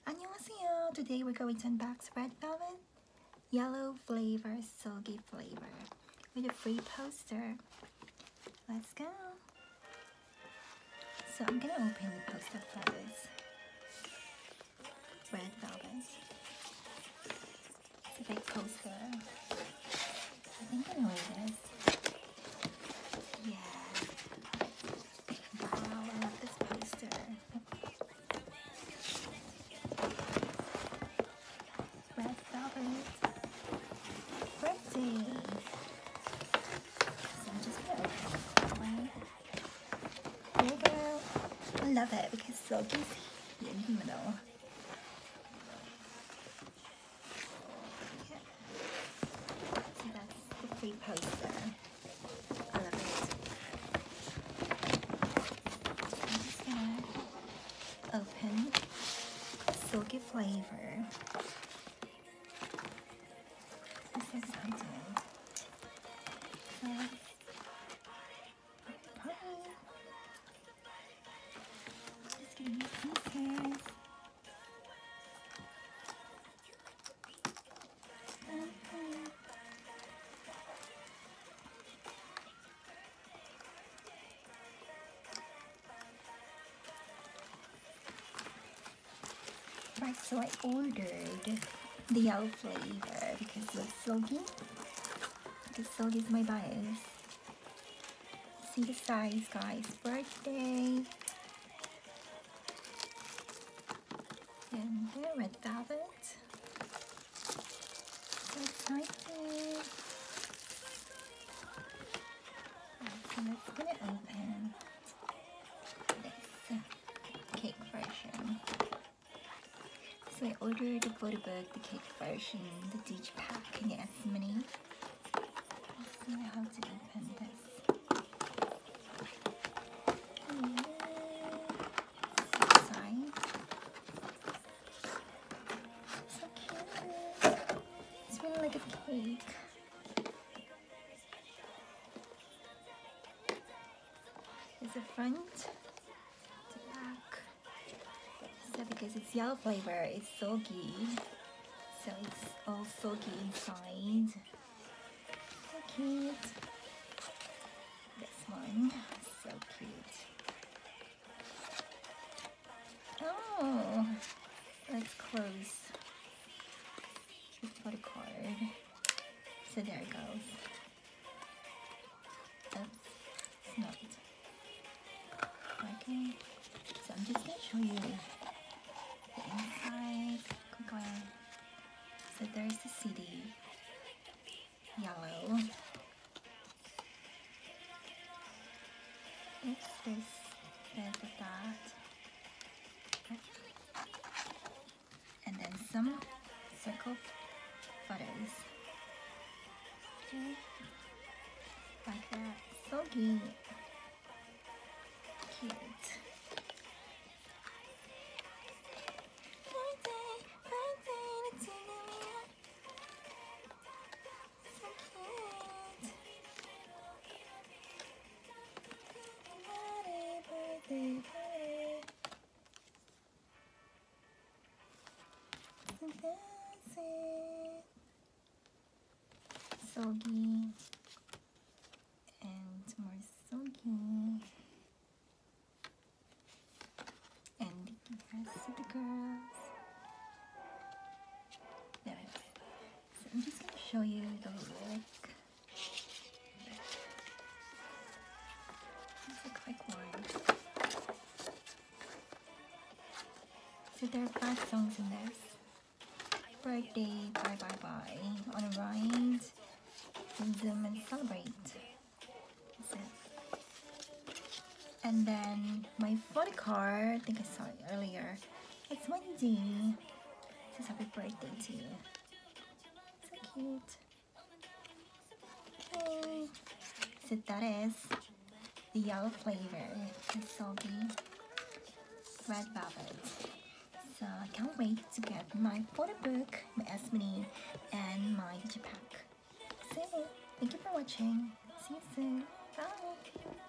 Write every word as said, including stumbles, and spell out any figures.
Annyeonghaseyo! Today we're going to unbox Red Velvet Yellow Flavor Soggy Flavor with a free poster. Let's go! So I'm gonna open the poster first. Red Velvet. It's a big poster. I think I know what it is. Yeah. Wow, I love this poster. Red Velvet birthday. So I'm just gonna open it. Right? Here you go. I love it because Sogy's here in the middle. Yeah. So that's the free poster. I love it. So I'm just gonna open Soggy Flavor. I'm so excited. So, probably just gonna use scissors. Right, so I ordered the yellow flavor because it was soggy. Because soggy is my bias. See the size, guys. Birthday. And the Red Velvet. So excited. Right, so let's get it open. This cake version. So I ordered the photo book, the cake version, the digipack, and the S Mini. Let's see how to open this. Side. So cute. It's really like a cake. There's a front, the back. So because it's yellow flavor, it's soggy. So it's all soggy inside. So cute. This one, so cute. Oh, let's close for the card. So there it goes. Oops, it's not. Okay, so I'm just gonna show you the inside. Quick one. So there's the C D, yellow. It's this bit of that. And then some circle photos. Okay. Like that. Soggy. Cute. So that's it. Soggy and more soggy. And the rest of the girls. There it is. So I'm just gonna show you the look. It's a quick one. So there are five songs in this. Birthday, bye bye bye, on a ride, zoom and celebrate. That's it. And then my photo card, I think I saw it earlier. It's Wendy. It says happy birthday to you. So cute. Okay. So that is the yellow flavor, the soggy Red Velvet. So I can't wait to get my photo book, my S Mini, and my digipack. So thank you for watching. See you soon. Bye.